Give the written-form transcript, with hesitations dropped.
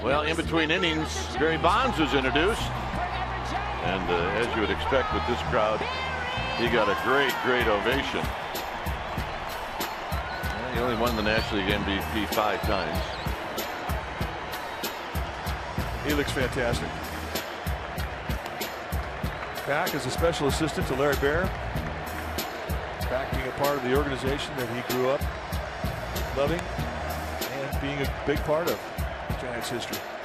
Well, in between innings, Barry Bonds was introduced. And as you would expect with this crowd, he got a great ovation. He only won the National League MVP 5 times. He looks fantastic. Back as a special assistant to Larry Baer. Back being a part of the organization that he grew up loving and being a big part of Giants history.